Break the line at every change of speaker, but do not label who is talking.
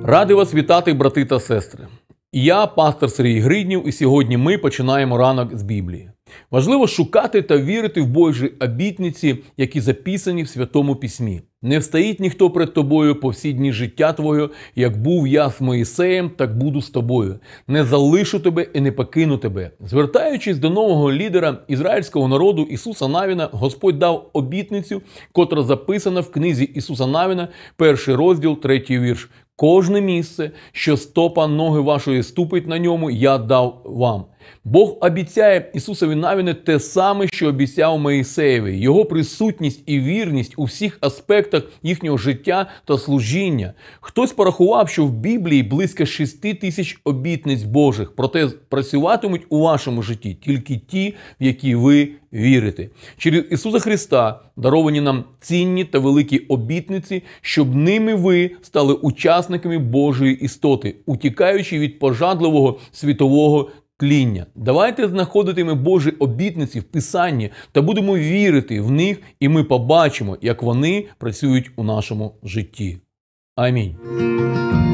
Радий вас вітати, брати та сестри. Я пастор Сергій Гриднів, і сьогодні ми починаємо ранок з Біблії. Важливо шукати та вірити в Божі обітниці, які записані в Святому Письмі. Не встоїть ніхто перед тобою по всі дні життя твого, як був я з Моїсеєм, так буду з тобою. Не залишу тебе і не покину тебе. Звертаючись до нового лідера ізраїльського народу Ісуса Навіна, Господь дав обітницю, котра записана в книзі Ісуса Навіна, 1 розділ, 3 вірш. «Кожне місце, що стопа ноги вашої ступить на ньому, я дав вам». Бог обіцяє Ісусові Навіну те саме, що обіцяв Моїсеєві. Його присутність і вірність у всіх аспектах їхнього життя та служіння. Хтось порахував, що в Біблії близько 6 тисяч обітниць Божих, проте працюватимуть у вашому житті тільки ті, в які ви вірите. Через Ісуса Христа даровані нам цінні та великі обітниці, щоб ними ви стали учасниками Божої істоти, утікаючи від пожадливого світового тління. Давайте знаходитиме Божі обітниці в Писанні та будемо вірити в них, і ми побачимо, як вони працюють у нашому житті. Амінь.